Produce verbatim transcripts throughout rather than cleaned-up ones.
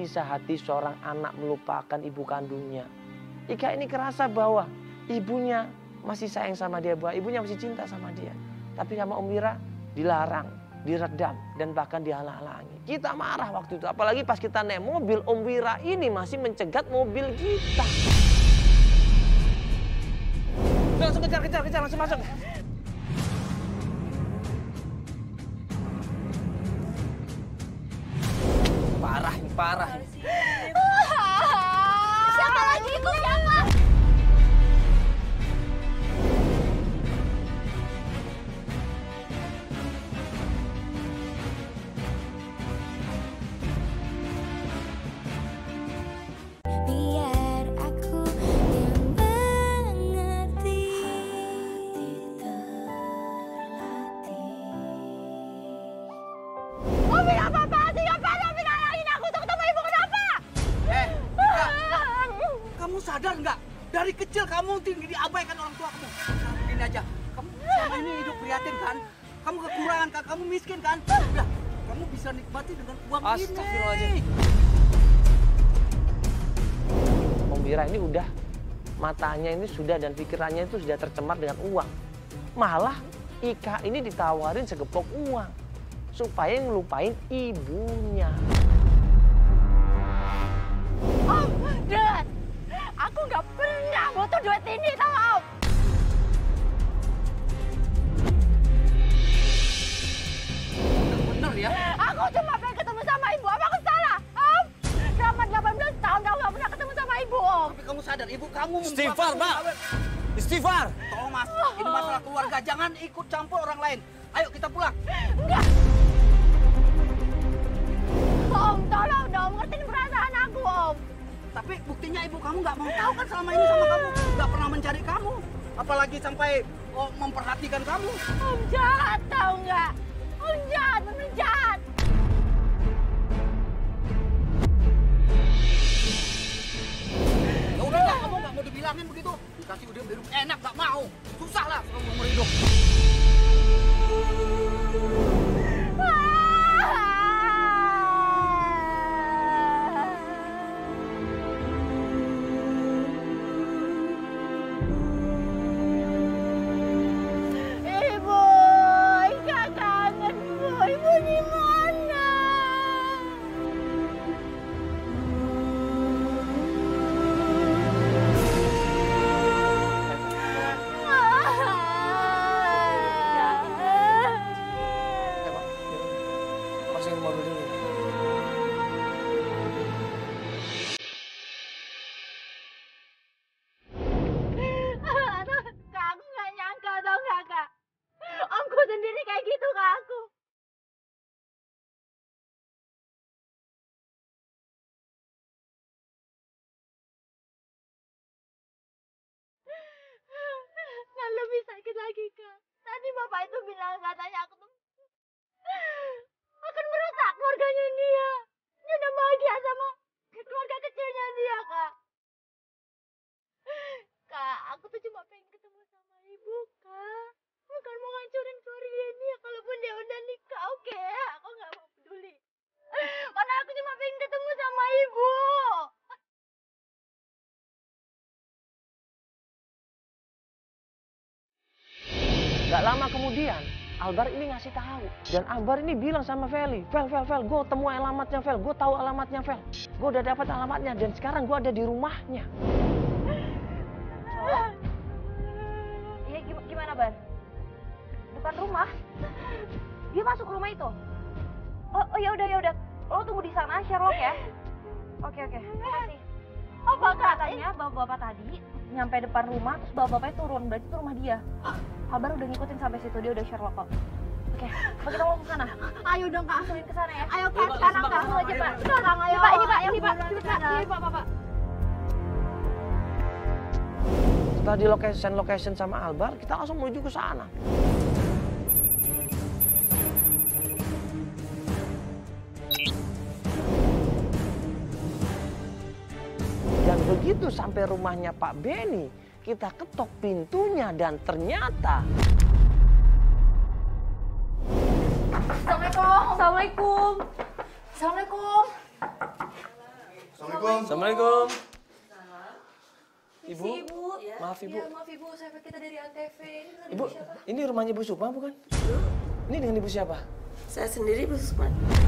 bisa hati seorang anak melupakan ibu kandungnya. Ika ini kerasa bahwa ibunya masih sayang sama dia, bahwa ibunya masih cinta sama dia. Tapi sama Om Wira dilarang, diredam, dan bahkan dihalang-halangi. Kita marah waktu itu, apalagi pas kita naik mobil, Om Wira ini masih mencegat mobil kita. Langsung kejar, kejar, kejar, langsung masuk. Parah, parah. Siapa lagi itu? Siapa? Biar aku yang mengerti, hati terlatih. Omin, apa-apa sih? Ngapain Omin nalangin aku untuk ketemu ibu? Kenapa? Eh, Ika, kamu sadar nggak? Dari kecil kamu tinggi diabaikan orang tua kamu. Gini aja, kamu selama ini hidup prihatin kan? Kamu kekurangan kan? Kamu miskin kan? Udah, kamu bisa nikmati dengan uang ini. Astagfirullahaladzim. Om Wira ini udah, matanya ini sudah dan pikirannya itu sudah tercemar dengan uang. Malah Ika ini ditawarin segepok uang supaya ngelupain ibunya. Om, Dad, aku nggak pernah butuh duit ini, tau Om. Bener ya? Aku cuma pengen ketemu sama ibu. Apa aku salah, Om? Selama delapan belas tahun aku nggak pernah ketemu sama ibu, Om. Tapi kamu sadar, ibu kamu Istighfar, kamu Mbak. kawin. Istighfar. Tolong Mas, ini masalah keluarga. Jangan ikut campur orang lain. Ayo kita pulang. Enggak. Om, tolong dong, ngertiin perasaan aku, Om. Tapi buktinya ibu kamu nggak mau tahu kan selama ini sama kamu. Nggak pernah mencari kamu. Apalagi sampai oh, memperhatikan kamu. Om jahat, tau nggak? Om jahat, bener jahat. Ya udah lah, kamu nggak mau dibilangin begitu. Dikasih udah biru enak nggak mau. Susah lah kalau umur hidup. Ibu, Ika kangen, Bu. Ibu di mana? Masukin mobil dulu. Aduh, Kak, aku nggak nyangka, tau nggak, Kak? Omku sendiri kayak gitu ke aku. Nggak lebih sakit lagi, Kak. Tadi bapak itu bilang katanya aku tuh akan merusak keluarganya dia. Dia udah bahagia sama keluarga kecilnya dia, Kak. Kak, aku tuh cuma pengen ketemu sama ibu, Kak. Bukan mau ngancurin keluarga dia. Kalaupun dia udah nikah, oke. Aku nggak mau peduli. Karena aku cuma pengen ketemu sama ibu. Gak lama kemudian, Albar ini ngasih tahu. Dan Albar ini bilang sama Feli, Fel, Fel, Fel, gue temu alamatnya Fel, gue tahu alamatnya Fel. Gue udah dapat alamatnya dan sekarang gue ada di rumahnya. Iya, gimana, Bar? Depan rumah? Dia masuk rumah itu? Oh, oh ya udah ya udah. Lo tunggu di sana, Sherlock ya. Oke oke. Makasih. Apa Katanya bapak-bapak tadi nyampe depan rumah, terus bapak-bapaknya turun. Berarti itu rumah dia. Albar udah ngikutin sampai situ, dia udah Sherlock kok. Oke, Pak, kita mau ke sana. Ayo dong, Kak. Langsungin ke sana ya. Ayo, Kak. Sekarang, Kak. Langsung aja, Pak. Sekarang, ayo. Ini, Pak, ini, Pak, ini, Pak. Ayo, Ini, Pak, Pak. ini, Pak, Bapak. Setelah di location-location sama Albar, kita langsung menuju ke sana. Dan begitu sampai rumahnya Pak Benny, kita ketok pintunya dan ternyata... Assalamualaikum. Assalamualaikum. Assalamualaikum. Assalamualaikum. Assalamualaikum. Ibu, Ibu, ibu. Ya. maaf ibu. Ya, maaf ibu, saya kita dari Antv. Ini dengan Ibu, siapa? ini rumahnya Ibu Sukma bukan? Ini dengan Ibu siapa? Saya sendiri, Bu Sukma.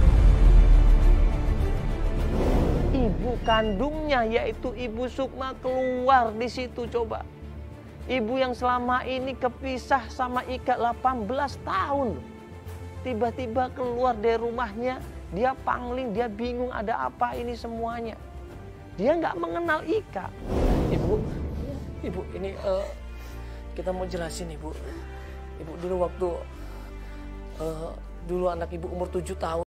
Ibu kandungnya yaitu Ibu Sukma keluar di situ coba. Ibu yang selama ini kepisah sama Ika delapan belas tahun. Tiba-tiba keluar dari rumahnya, dia pangling, dia bingung ada apa ini semuanya. Dia nggak mengenal Ika. Ibu, Ibu ini uh, kita mau jelasin Ibu. Ibu dulu waktu uh, dulu anak Ibu umur tujuh tahun.